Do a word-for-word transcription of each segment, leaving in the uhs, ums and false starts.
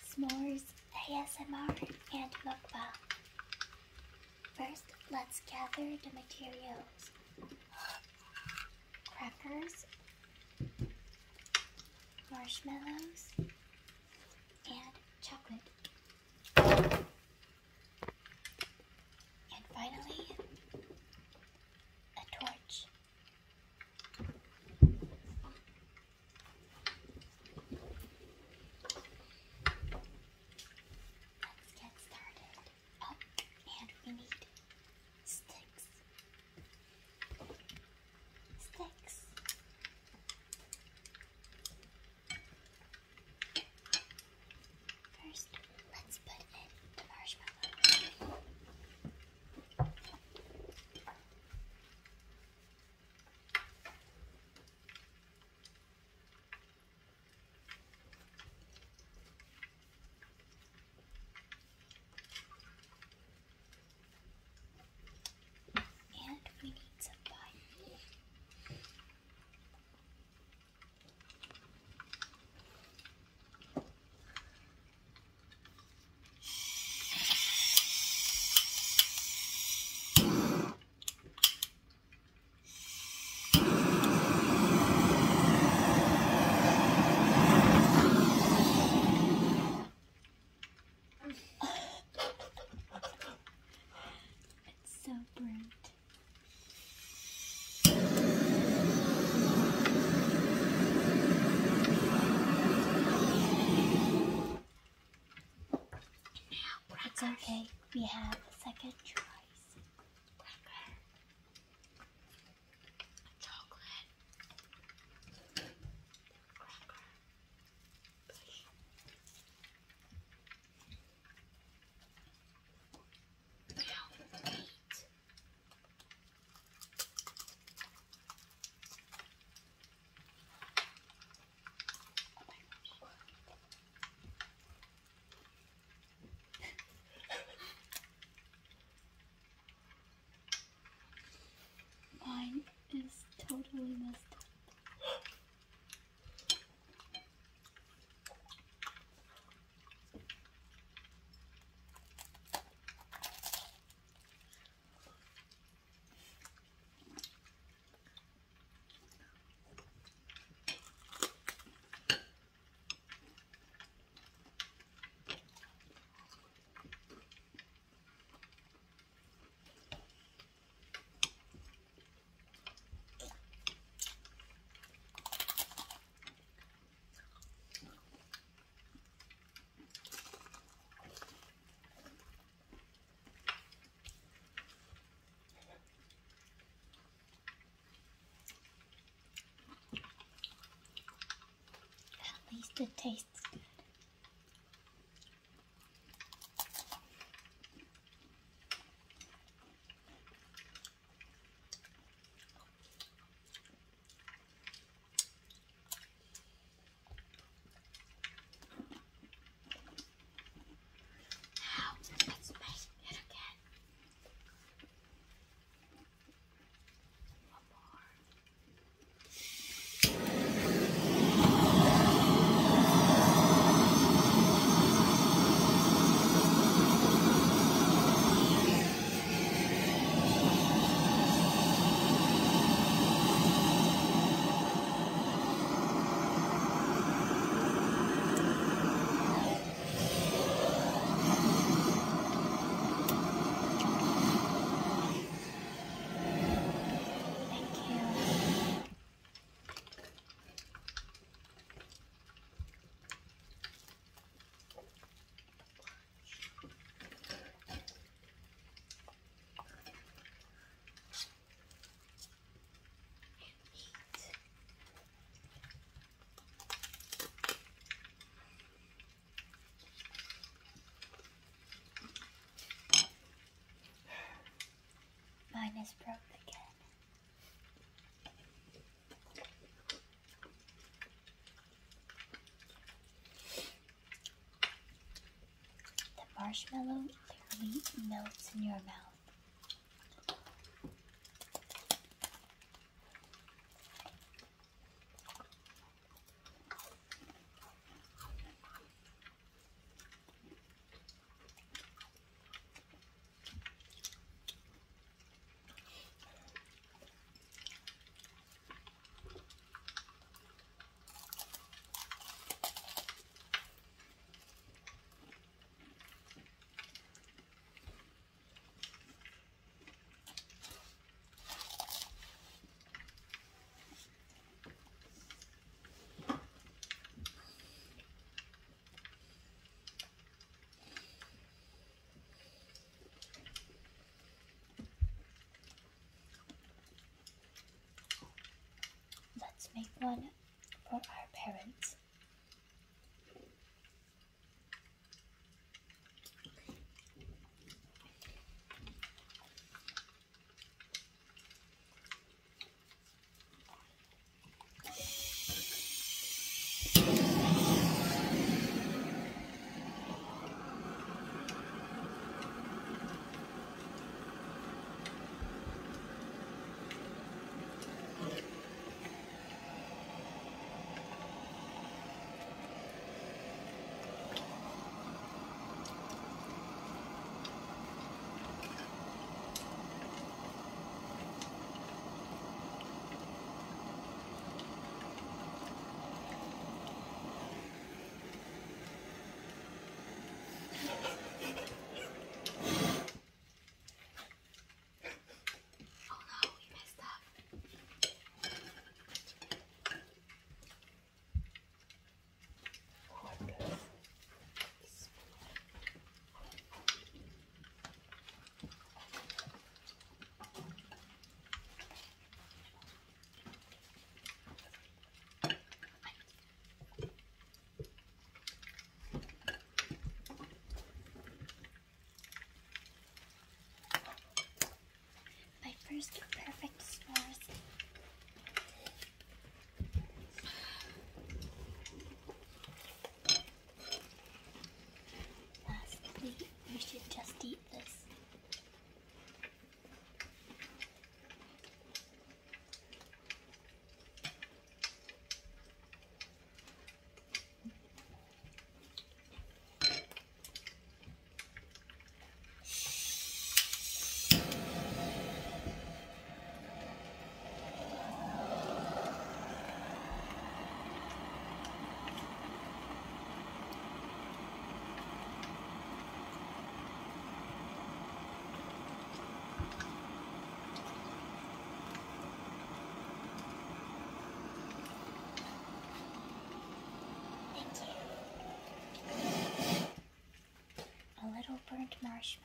s'mores, A S M R, and mukbang. First, let's gather the materials. Crackers, marshmallows, and chocolate. And finally, a torch. Let's get started. Oh, and we need sticks. Sticks. First, let's put in the marshmallow. And we need some pine. It's so burnt. It's okay, we have a second choice. Cracker. Chocolate. Cracker. Now, meat. Mine is totally messed up. At least it tastes good. Now, let's make it again. One more. Thank you. Mine is broke again. The marshmallow literally melts in your mouth. one for our parents. First perfect s'mores. Lastly, we should just eat this. Burnt marshmallow.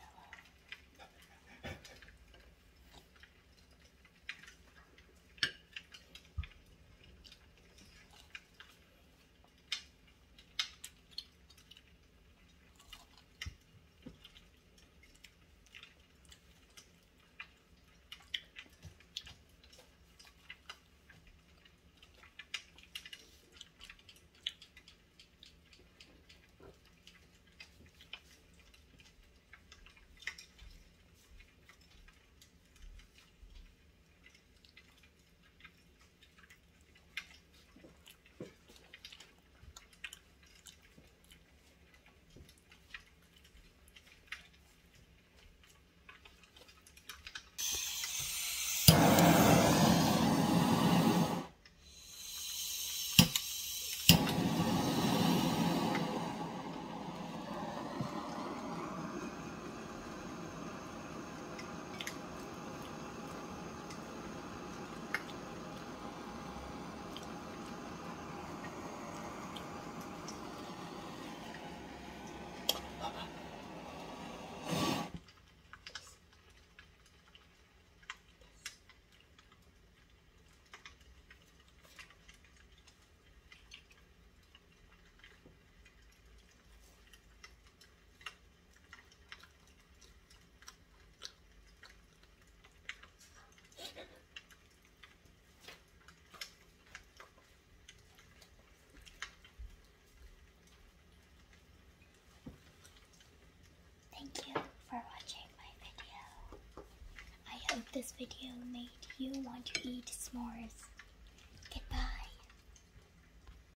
Thank you for watching my video. I hope this video made you want to eat s'mores.